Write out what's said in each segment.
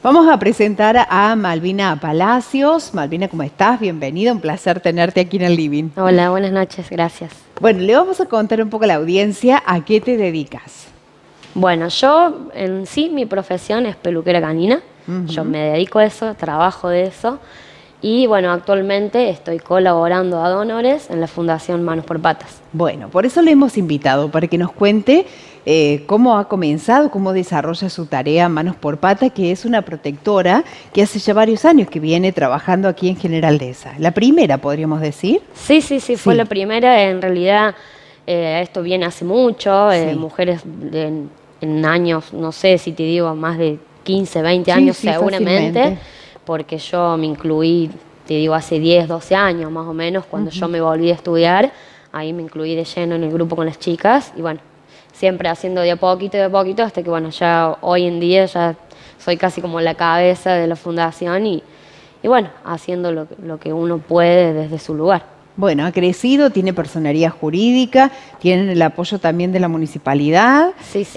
Vamos a presentar a Malvina Palacios. Malvina, ¿cómo estás? Bienvenida, un placer tenerte aquí en el living. Hola, buenas noches, gracias. Bueno, le vamos a contar un poco a la audiencia a qué te dedicas. Bueno, yo en sí mi profesión es peluquera canina. Yo me dedico a eso, trabajo de eso. Y bueno, actualmente estoy colaborando a donores en la Fundación Manos por Patas. Bueno, por eso le hemos invitado, para que nos cuente cómo ha comenzado, cómo desarrolla su tarea Manos por Patas, que es una protectora que hace ya varios años que viene trabajando aquí en General Dehesa. La primera, podríamos decir. Sí, fue la primera. En realidad, esto viene hace mucho. Mujeres en años, no sé si te digo, más de 15, 20 años seguramente. Fácilmente. Porque yo me incluí, te digo, hace 10, 12 años más o menos, cuando yo me volví a estudiar. Ahí me incluí de lleno en el grupo con las chicas y bueno, siempre haciendo de a poquito, hasta que bueno, ya hoy en día ya soy casi como la cabeza de la fundación y bueno, haciendo lo que uno puede desde su lugar. Bueno, ha crecido, tiene personería jurídica, tienen el apoyo también de la municipalidad,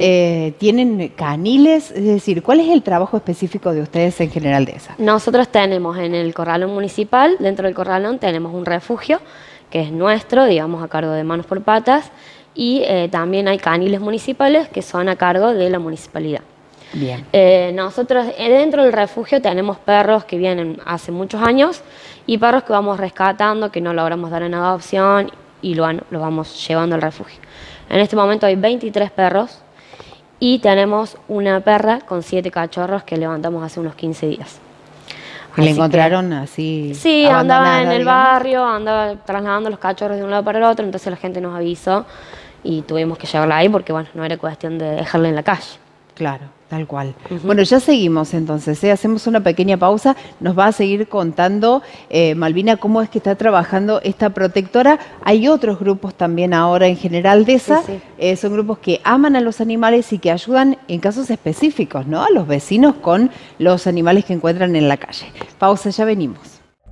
tienen caniles, es decir, ¿cuál es el trabajo específico de ustedes en General Dehesa? Nosotros tenemos en el corralón municipal, dentro del corralón tenemos un refugio que es nuestro, digamos a cargo de Manos por Patas, y también hay caniles municipales que son a cargo de la municipalidad. Bien. Nosotros dentro del refugio tenemos perros que vienen hace muchos años y perros que vamos rescatando, que no logramos dar en adopción y lo vamos llevando al refugio. En este momento hay 23 perros y tenemos una perra con 7 cachorros que levantamos hace unos 15 días. ¿Y la encontraron así? Sí, andaba en el barrio, andaba trasladando los cachorros de un lado para el otro, entonces la gente nos avisó y tuvimos que llevarla ahí porque bueno, no era cuestión de dejarla en la calle. Claro, tal cual. Bueno, ya seguimos entonces, hacemos una pequeña pausa. Nos va a seguir contando, Malvina, cómo es que está trabajando esta protectora. Hay otros grupos también ahora en General Dehesa. Son grupos que aman a los animales y que ayudan en casos específicos, ¿no? A los vecinos con los animales que encuentran en la calle. Pausa, ya venimos.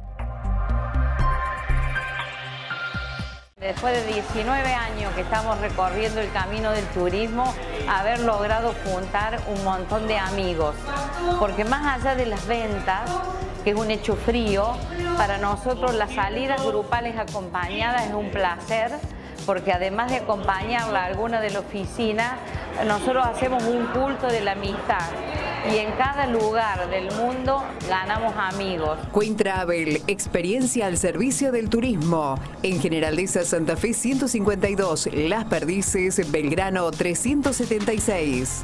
Después de 19 años que estamos recorriendo el camino del turismo, haber logrado juntar un montón de amigos. Porque más allá de las ventas, que es un hecho frío, para nosotros las salidas grupales acompañadas es un placer, porque además de acompañarla a alguna de la oficina, nosotros hacemos un culto de la amistad. Y en cada lugar del mundo ganamos amigos. Queen Travel, experiencia al servicio del turismo. En General Dehesa Santa Fe 152, Las Perdices, Belgrano 376.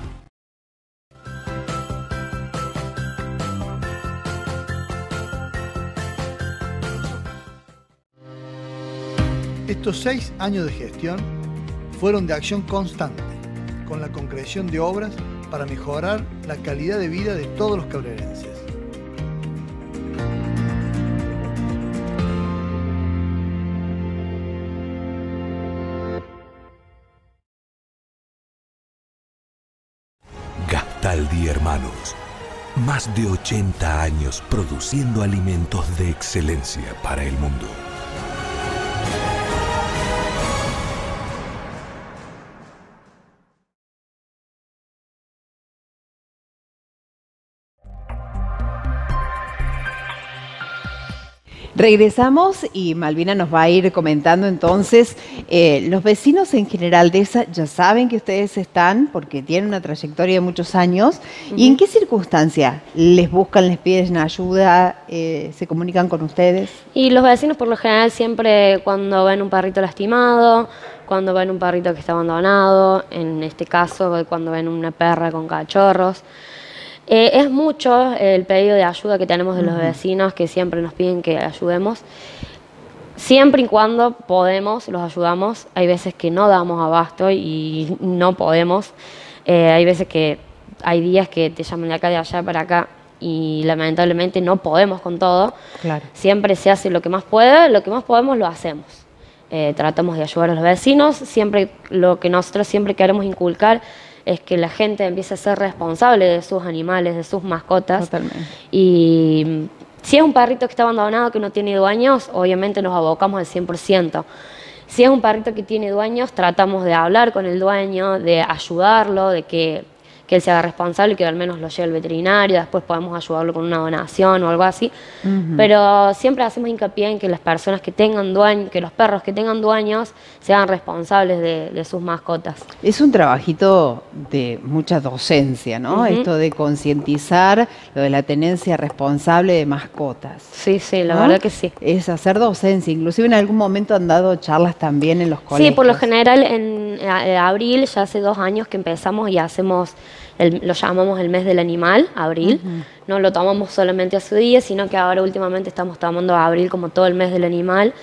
Estos 6 años de gestión fueron de acción constante, con la concreción de obras para mejorar la calidad de vida de todos los cabrerenses. Gastaldi Hermanos. Más de 80 años produciendo alimentos de excelencia para el mundo. Regresamos y Malvina nos va a ir comentando entonces, los vecinos en General Dehesa ya saben que ustedes están porque tienen una trayectoria de muchos años. ¿Y en qué circunstancia les buscan, les piden ayuda, se comunican con ustedes? Y los vecinos por lo general siempre cuando ven un perrito lastimado, cuando ven un perrito que está abandonado, en este caso cuando ven una perra con cachorros. Es mucho el pedido de ayuda que tenemos de los vecinos que siempre nos piden que ayudemos. Siempre y cuando podemos, los ayudamos. Hay veces que no damos abasto y no podemos. Hay veces que hay días que te llaman de acá, de allá para acá y lamentablemente no podemos con todo. Claro. Siempre se hace lo que más puede, lo que más podemos lo hacemos. Tratamos de ayudar a los vecinos. Siempre lo que nosotros siempre queremos inculcar es que la gente empiece a ser responsable de sus animales, de sus mascotas. Totalmente. Y si es un perrito que está abandonado, que no tiene dueños, obviamente nos abocamos al 100%. Si es un perrito que tiene dueños, tratamos de hablar con el dueño, de ayudarlo, de que que él se haga responsable y que al menos lo lleve el veterinario, después podemos ayudarlo con una donación o algo así. Pero siempre hacemos hincapié en que las personas que tengan dueños, que los perros que tengan dueños sean responsables de sus mascotas. Es un trabajito de mucha docencia, ¿no? Esto de concientizar lo de la tenencia responsable de mascotas. Sí, sí, la ¿no? verdad que sí. Es hacer docencia, inclusive en algún momento han dado charlas también en los colegios. Sí, por lo general en abril, ya hace 2 años que empezamos y hacemos, lo llamamos el mes del animal, abril. No lo tomamos solamente a su día, sino que ahora últimamente estamos tomando abril como todo el mes del animal.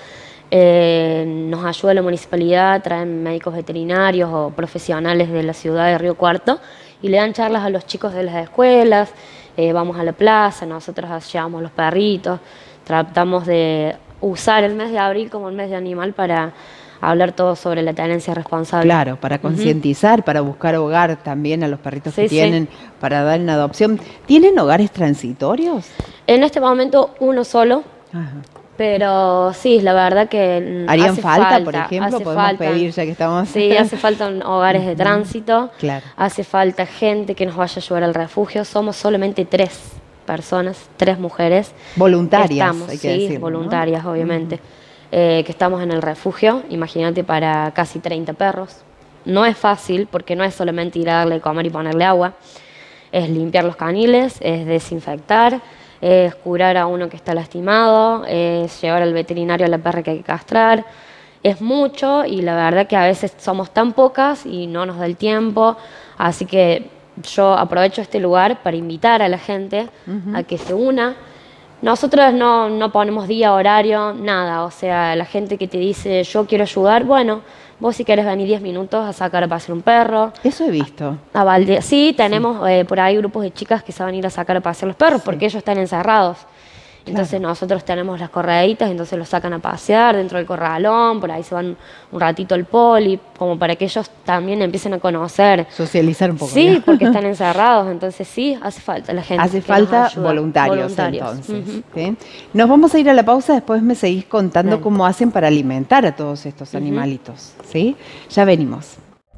Nos ayuda la municipalidad, traen médicos veterinarios o profesionales de la ciudad de Río Cuarto y le dan charlas a los chicos de las escuelas, vamos a la plaza, nosotros llevamos los perritos, tratamos de usar el mes de abril como el mes de animal para hablar todo sobre la tenencia responsable. Claro, para concientizar, para buscar hogar también a los perritos que tienen, para dar en adopción. ¿Tienen hogares transitorios? En este momento uno solo. Ajá. Pero sí, la verdad que ¿Harían hace falta, por ejemplo? Podemos pedir, ya que estamos... Sí, hace falta hogares de tránsito, claro. Hace falta gente que nos vaya a ayudar al refugio. Somos solamente 3 personas, 3 mujeres. Voluntarias, estamos, hay que decir, voluntarias, ¿no? Obviamente. Que estamos en el refugio, imagínate, para casi 30 perros. No es fácil, porque no es solamente ir a darle de comer y ponerle agua. Es limpiar los caniles, es desinfectar, es curar a uno que está lastimado, es llevar al veterinario a la perra que hay que castrar. Es mucho y la verdad que a veces somos tan pocas y no nos da el tiempo. Así que yo aprovecho este lugar para invitar a la gente a que se una. Nosotros no ponemos día, horario, nada. O sea, la gente que te dice yo quiero ayudar, bueno, vos si querés venir 10 minutos a sacar a pasear un perro. Eso he visto. Sí, tenemos por ahí grupos de chicas que saben ir a sacar a pasear los perros porque ellos están encerrados. Entonces nosotros tenemos las correitas, entonces los sacan a pasear dentro del corralón, por ahí se van un ratito al poli, como para que ellos también empiecen a conocer. Socializar un poco. Sí, porque están encerrados, entonces sí, hace falta la gente. Hace falta voluntarios. Entonces. ¿Sí? Nos vamos a ir a la pausa, después me seguís contando cómo hacen para alimentar a todos estos animalitos. ¿Sí? Ya venimos.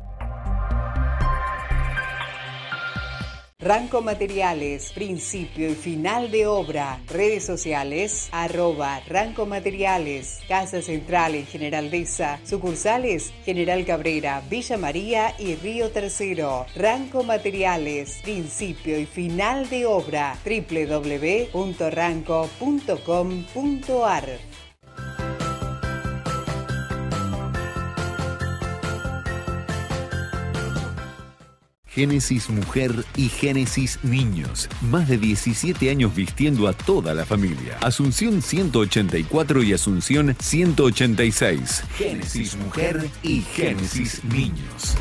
Ranco Materiales, principio y final de obra. Redes sociales, @Ranco Materiales. Casa Central en General Deza. Sucursales, General Cabrera, Villa María y Río Tercero. Ranco Materiales, principio y final de obra. www.ranco.com.ar. Génesis Mujer y Génesis Niños. Más de 17 años vistiendo a toda la familia. Asunción 184 y Asunción 186. Génesis Mujer y Génesis Niños.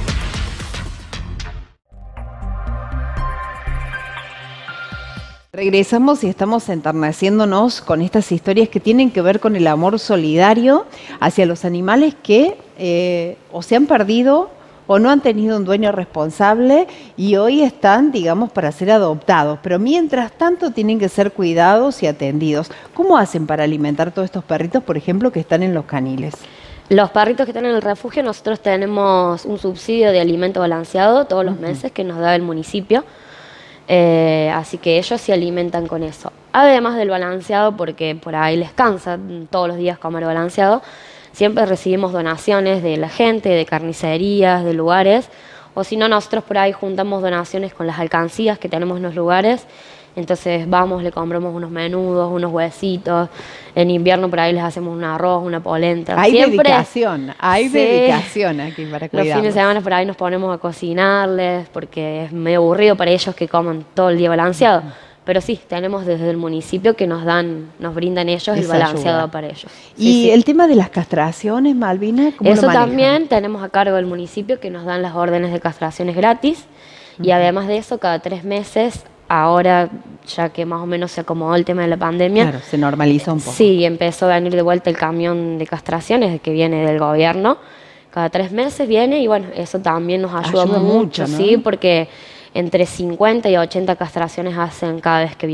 Regresamos y estamos enterneciéndonos con estas historias que tienen que ver con el amor solidario hacia los animales que o se han perdido o no han tenido un dueño responsable y hoy están, digamos, para ser adoptados. Pero mientras tanto tienen que ser cuidados y atendidos. ¿Cómo hacen para alimentar todos estos perritos, por ejemplo, que están en los caniles? Los perritos que están en el refugio, nosotros tenemos un subsidio de alimento balanceado todos los meses que nos da el municipio. Así que ellos se alimentan con eso. Además del balanceado, porque por ahí les cansa todos los días comer balanceado, siempre recibimos donaciones de la gente, de carnicerías, de lugares, o si no, nosotros por ahí juntamos donaciones con las alcancías que tenemos en los lugares. Entonces vamos, le compramos unos menudos, unos huesitos. En invierno por ahí les hacemos un arroz, una polenta. Hay dedicación aquí para cuidarlos. Los fines de semana por ahí nos ponemos a cocinarles porque es medio aburrido para ellos que coman todo el día balanceado. Pero sí, tenemos desde el municipio que nos brindan ellos el balanceado para ellos. ¿Y el tema de las castraciones, Malvina? ¿Cómo eso lo manejan? También tenemos a cargo del municipio que nos dan las órdenes de castraciones gratis. Y además de eso, cada 3 meses, ahora ya que más o menos se acomodó el tema de la pandemia. Claro, se normaliza un poco. Sí, empezó a venir de vuelta el camión de castraciones que viene del gobierno. Cada 3 meses viene y bueno, eso también nos ayuda mucho, ¿no? Sí, porque entre 50 y 80 castraciones hacen cada vez que vienen.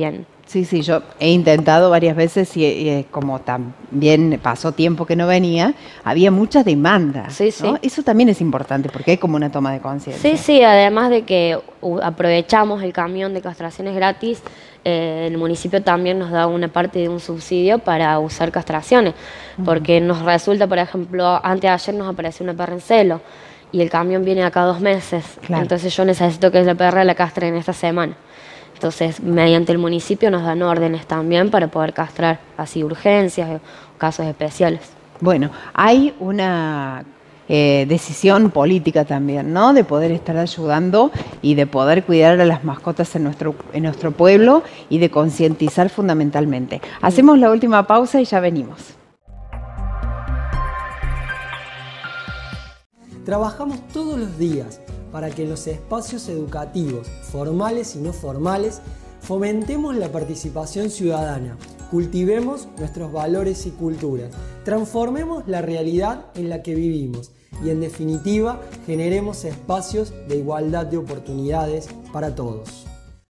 Sí, sí, yo he intentado varias veces y como también pasó tiempo que no venía, había muchas demandas, Sí, sí. ¿no? Eso también es importante porque hay como una toma de conciencia. Sí, sí, además de que aprovechamos el camión de castraciones gratis, el municipio también nos da una parte de un subsidio para usar castraciones, porque nos resulta, por ejemplo, antes de ayer nos apareció una perra en celo y el camión viene acá 2 meses, Claro. Entonces yo necesito que la perra la castre en esta semana. Entonces, mediante el municipio nos dan órdenes también para poder castrar así urgencias o casos especiales. Bueno, hay una decisión política también, ¿no? De poder estar ayudando y de poder cuidar a las mascotas en nuestro pueblo y de concientizar fundamentalmente. Hacemos la última pausa y ya venimos. Trabajamos todos los días para que en los espacios educativos, formales y no formales, fomentemos la participación ciudadana, cultivemos nuestros valores y culturas, transformemos la realidad en la que vivimos y, en definitiva, generemos espacios de igualdad de oportunidades para todos.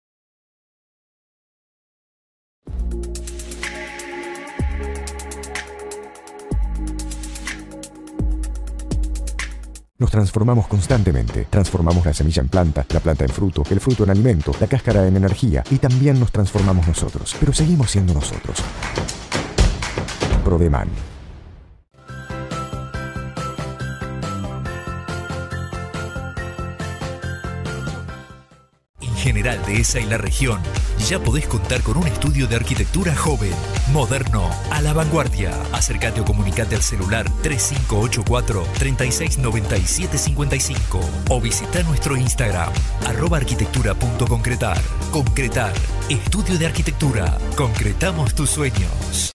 Nos transformamos constantemente. Transformamos la semilla en planta, la planta en fruto, el fruto en alimento, la cáscara en energía y también nos transformamos nosotros. Pero seguimos siendo nosotros. Prodeman. General Dehesa y la región, ya podés contar con un estudio de arquitectura joven, moderno, a la vanguardia. Acércate o comunicate al celular 3584-369755 o visita nuestro Instagram, @arquitectura.concretar. Concretar, estudio de arquitectura. Concretamos tus sueños.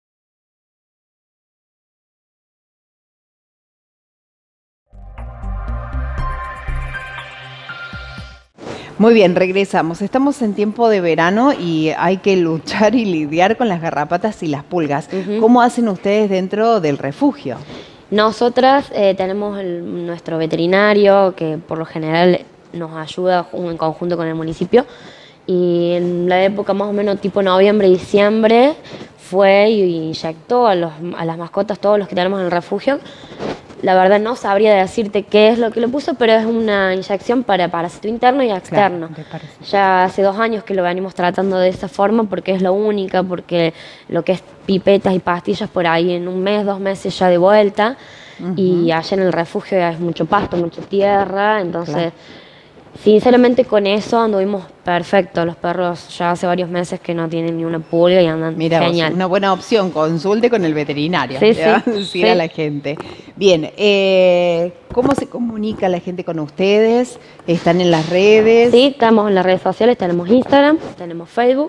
Muy bien, regresamos. Estamos en tiempo de verano y hay que luchar y lidiar con las garrapatas y las pulgas. ¿Cómo hacen ustedes dentro del refugio? Nosotras tenemos nuestro veterinario que por lo general nos ayuda en conjunto con el municipio, y en la época más o menos tipo noviembre, diciembre fue y inyectó a las mascotas, todos los que tenemos en el refugio. La verdad no sabría decirte qué es lo que le puso, pero es una inyección para parásito interno y externo. Claro, ya hace 2 años que lo venimos tratando de esa forma porque es la única, porque lo que es pipetas y pastillas por ahí en 1 mes, 2 meses ya de vuelta. Y allá en el refugio es mucho pasto, mucha tierra, entonces sinceramente con eso anduvimos perfecto. Los perros ya hace varios meses que no tienen ni una pulga y andan genial. Una buena opción, consulte con el veterinario. Sí, le va a decir a la gente. Bien, ¿cómo se comunica la gente con ustedes? ¿Están en las redes? Sí, estamos en las redes sociales, tenemos Instagram, tenemos Facebook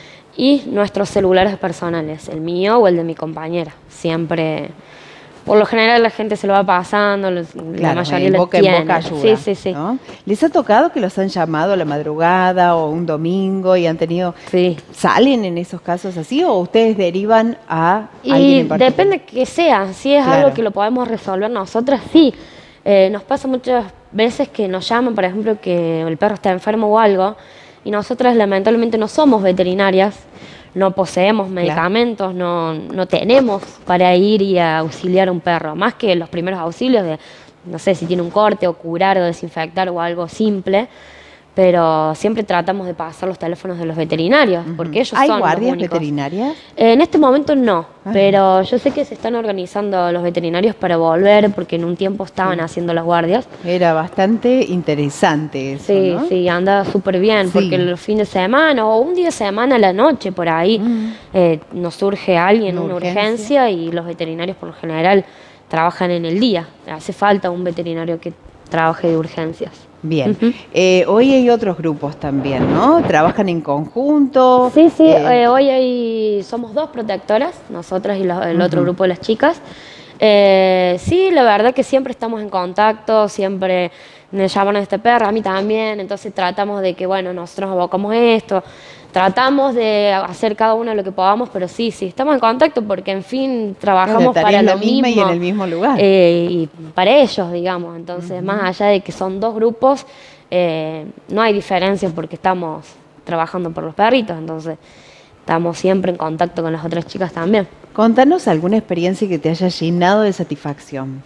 y nuestros celulares personales, el mío o el de mi compañera. Siempre, por lo general la gente se lo va pasando, la mayoría lo boca tiene. En boca ayuda, sí. ¿no? ¿Les ha tocado que los han llamado a la madrugada o un domingo y han tenido... Sí. ¿Salen en esos casos así o ustedes derivan a alguien en particular? Depende que sea, si es algo que lo podemos resolver nosotras, sí. Nos pasa muchas veces que nos llaman, por ejemplo, que el perro está enfermo o algo, y nosotras lamentablemente no somos veterinarias, no poseemos medicamentos, no tenemos para ir y auxiliar a un perro, más que los primeros auxilios de, no sé, si tiene un corte o curar o desinfectar o algo simple, pero siempre tratamos de pasar los teléfonos de los veterinarios, porque ellos ¿Hay son guardias los únicos. veterinarias? En este momento no, pero yo sé que se están organizando los veterinarios para volver, porque en un tiempo estaban haciendo las guardias. Era bastante interesante eso, Sí, ¿no? sí, anda súper bien, porque los fines de semana o un día de semana a la noche por ahí nos surge alguien, una urgencia, y los veterinarios por lo general trabajan en el día. Hace falta un veterinario que trabaje de urgencias. Bien. Hoy hay otros grupos también, ¿no? ¿Trabajan en conjunto? Sí, hoy somos 2 protectoras, nosotras y el otro grupo de las chicas. Sí, la verdad que siempre estamos en contacto, siempre me llaman a este perro, a mí también, entonces tratamos de que, bueno, nosotros abocamos esto, tratamos de hacer cada uno lo que podamos, pero sí, estamos en contacto porque, en fin, trabajamos para lo mismo. Y en el mismo lugar. Y para ellos, digamos, entonces, más allá de que son 2 grupos, no hay diferencia porque estamos trabajando por los perritos, entonces estamos siempre en contacto con las otras chicas también. Contanos alguna experiencia que te haya llenado de satisfacción.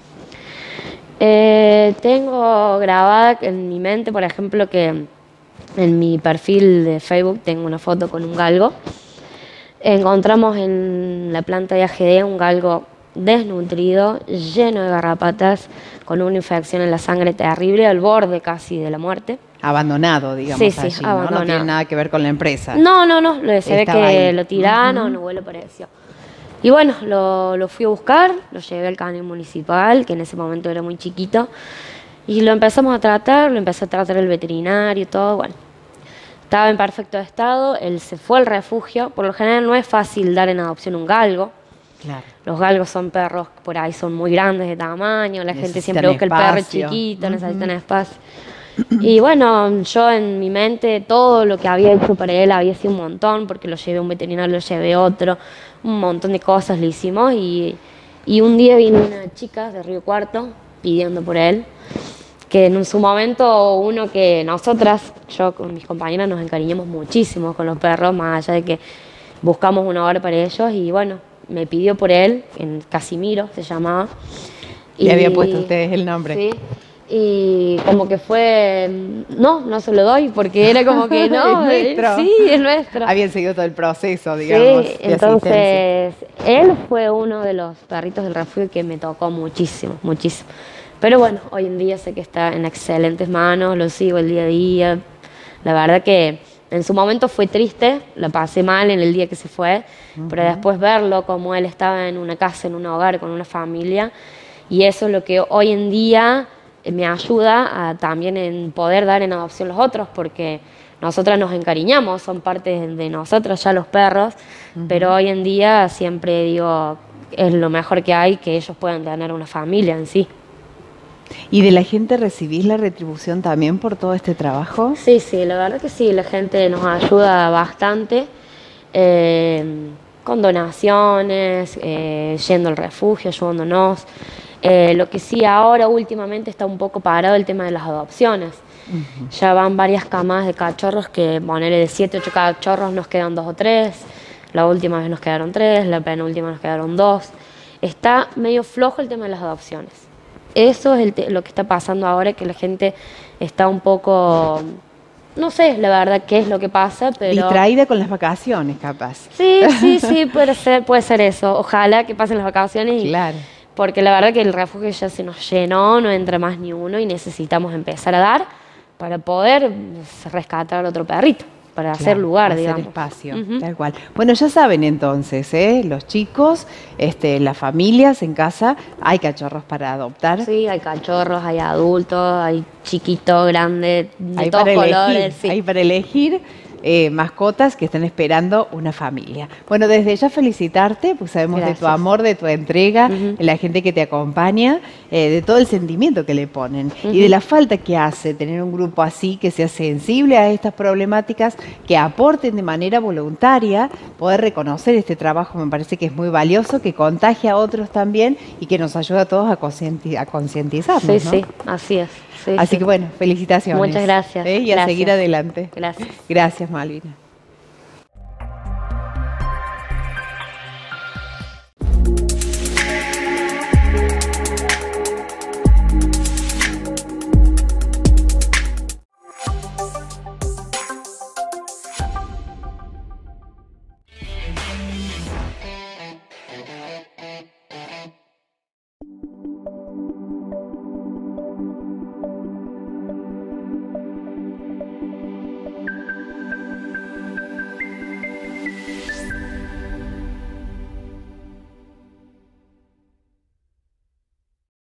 Tengo grabada en mi mente, por ejemplo, que en mi perfil de Facebook tengo una foto con un galgo. Encontramos en la planta de AGD un galgo desnutrido, lleno de garrapatas, con una infección en la sangre terrible, al borde casi de la muerte. Abandonado, digamos, sí, allí, abandonado. ¿no? No tiene nada que ver con la empresa. No, se ve que ahí. lo tiraron, no lo pareció. Y bueno, lo fui a buscar, lo llevé al cañón municipal, que en ese momento era muy chiquito, y lo empezamos a tratar, lo empezó a tratar el veterinario y todo, bueno. Estaba en perfecto estado, él se fue al refugio. Por lo general no es fácil dar en adopción un galgo. Claro. Los galgos son perros que por ahí son muy grandes de tamaño, la gente siempre busca espacio. el perro chiquito, necesitan espacio. Y bueno, yo en mi mente todo lo que había hecho para él había sido un montón, porque lo llevé a un veterinario, lo llevé a otro, un montón de cosas le hicimos y un día vino una chica de Río Cuarto pidiendo por él, que en su momento uno que nosotras, yo con mis compañeras nos encariñamos muchísimo con los perros, más allá de que buscamos un hogar para ellos y bueno, me pidió por él, en Casimiro se llamaba. Le había puesto ustedes el nombre. Sí. Y como que fue, no se lo doy, porque era como que no, es nuestro. Sí, es nuestro. Habían seguido todo el proceso, digamos. Sí, entonces él fue uno de los perritos del refugio que me tocó muchísimo, muchísimo. Pero bueno, hoy en día sé que está en excelentes manos, lo sigo el día a día. La verdad que en su momento fue triste, la pasé mal en el día que se fue, pero después verlo como él estaba en una casa, en un hogar, con una familia, y eso es lo que hoy en día me ayuda también en poder dar en adopción los otros, porque nosotras nos encariñamos, son parte de nosotros ya los perros, pero hoy en día siempre digo, es lo mejor que hay, que ellos puedan tener una familia en sí. ¿Y de la gente recibís la retribución también por todo este trabajo? Sí, la verdad que sí, la gente nos ayuda bastante, con donaciones, yendo al refugio, ayudándonos. Lo que sí ahora últimamente está un poco parado el tema de las adopciones. Ya van varias camadas de cachorros que, ponele de 7, 8 cachorros, nos quedan 2 o 3. La última vez nos quedaron 3, la penúltima nos quedaron 2. Está medio flojo el tema de las adopciones. Eso es lo que está pasando ahora, que la gente está un poco, no sé la verdad qué es lo que pasa, pero... Distraída con las vacaciones, capaz. Sí, puede ser eso. Ojalá que pasen las vacaciones. Claro. Porque la verdad que el refugio ya se nos llenó, no entra más ni uno y necesitamos empezar a dar para poder rescatar otro perrito, para hacer lugar, digamos. Hacer espacio, tal cual. Bueno, ya saben entonces, los chicos, las familias en casa, hay cachorros para adoptar. Sí, hay cachorros, hay adultos, hay chiquitos, grandes, de hay todos colores. Elegir, sí. Hay para elegir. Mascotas que están esperando una familia. Bueno, desde ya felicitarte, pues sabemos de tu amor, de tu entrega, de la gente que te acompaña, de todo el sentimiento que le ponen y de la falta que hace tener un grupo así que sea sensible a estas problemáticas, que aporten de manera voluntaria, poder reconocer este trabajo me parece que es muy valioso, que contagia a otros también y que nos ayuda a todos a concientizarnos. Sí, ¿no? sí, así es. Sí, así que bueno, felicitaciones. Muchas gracias. Y a seguir adelante. Gracias. Gracias, Malvina.